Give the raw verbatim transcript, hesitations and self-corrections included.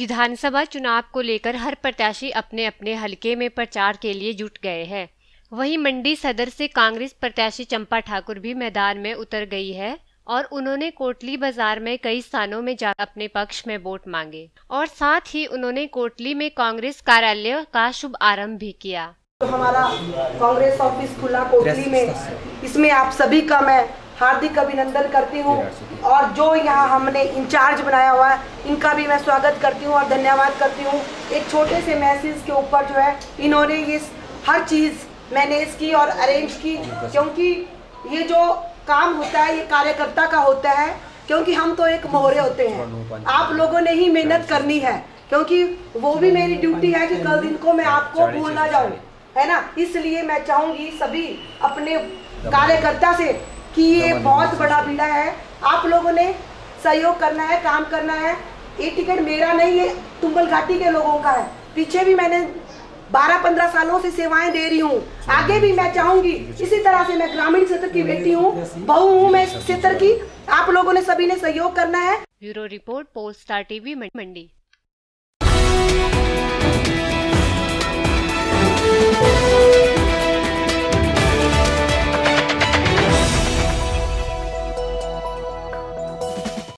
विधानसभा चुनाव को लेकर हर प्रत्याशी अपने अपने हलके में प्रचार के लिए जुट गए हैं। वहीं मंडी सदर से कांग्रेस प्रत्याशी चंपा ठाकुर भी मैदान में उतर गई है और उन्होंने कोटली बाजार में कई स्थानों में जाकर अपने पक्ष में वोट मांगे और साथ ही उन्होंने कोटली में कांग्रेस कार्यालय का शुभ आरंभ भी किया। तो हमारा कांग्रेस ऑफिस खुला कोटली में, इसमें आप सभी का मैं हार्दिक अभिनंदन करती हूँ और जो यहाँ हमने इंचार्ज बनाया हुआ है इनका भी मैं स्वागत करती हूँ और धन्यवाद करती हूँ। एक छोटे से मैसेज के ऊपर जो है इन्होंने ये हर चीज़ मैनेज की और अरेंज की, क्योंकि ये जो काम होता है ये कार्यकर्ता का होता है, क्योंकि हम तो एक मोहरे होते हैं, आप लोगों ने ही मेहनत करनी है, क्योंकि वो भी मेरी ड्यूटी है कि कल दिन को मैं आपको भूल ना जाऊँ, है ना। इसलिए मैं चाहूँगी सभी अपने कार्यकर्ता से कि ये बहुत बड़ा बीड़ा है, आप लोगों ने सहयोग करना है, काम करना है। ये टिकट मेरा नहीं है, तुंबल घाटी के लोगों का है। पीछे भी मैंने बारह पंद्रह सालों से सेवाएं दे रही हूँ, आगे भी मैं चाहूंगी इसी तरह से। मैं ग्रामीण क्षेत्र की बेटी हूँ, बहू हूँ मैं इस क्षेत्र की, आप लोगों ने सभी ने सहयोग करना है। Bureau report, poll star TV, मंडी।